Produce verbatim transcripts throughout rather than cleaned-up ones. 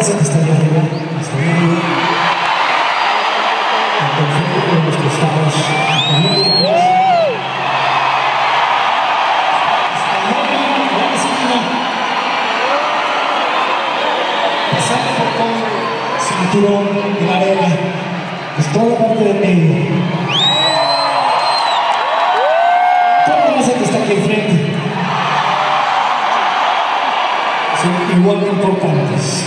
raza que está allá arriba, está allá arriba. Tanto enfrente como los costados. Pasando por todo el cinturón de la arena, pues toda la parte de medio. Toda la raza que está aquí enfrente son igual de importantes.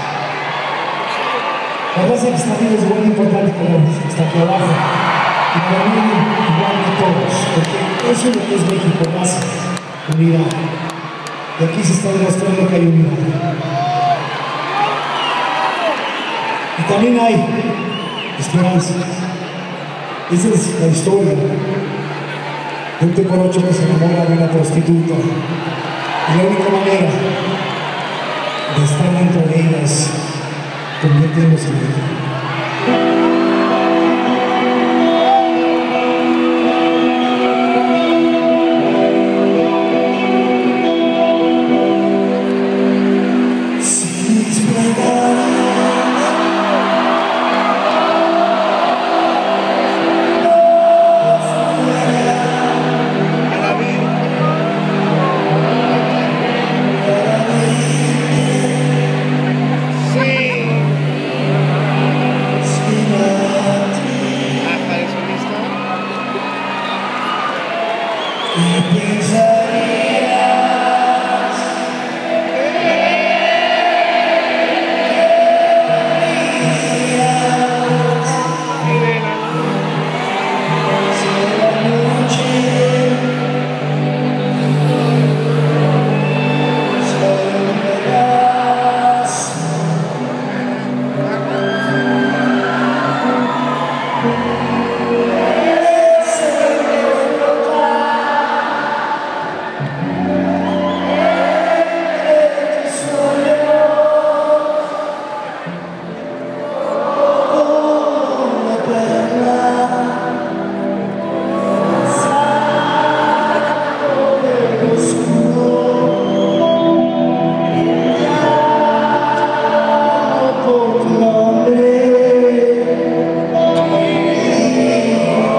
La raza que está aquí es igual de importante que la raza que está aquí abajo. Y para mí, igual que todos, porque eso es lo que es México, raza, unidad. Y aquí se está demostrando que hay unidad. Y también hay esperanza. Esa es la historia de un tecorocho que se enamora de una prostituta. Y la única manera de estar dentro de ellas, convirtiéndose en ella.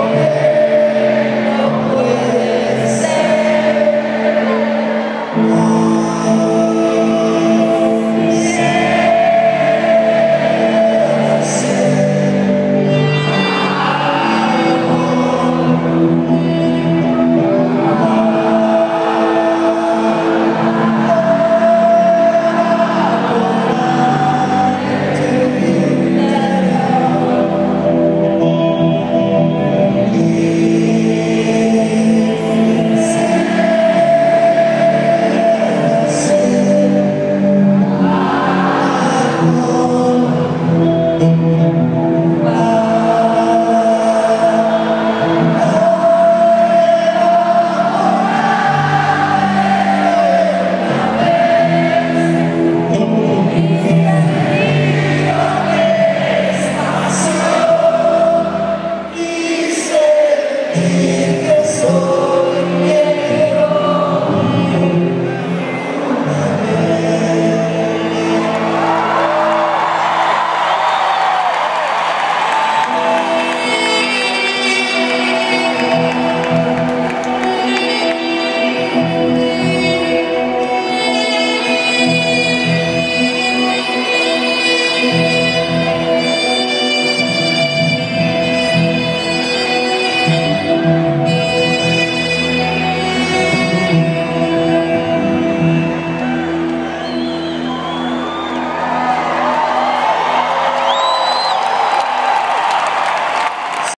Oh.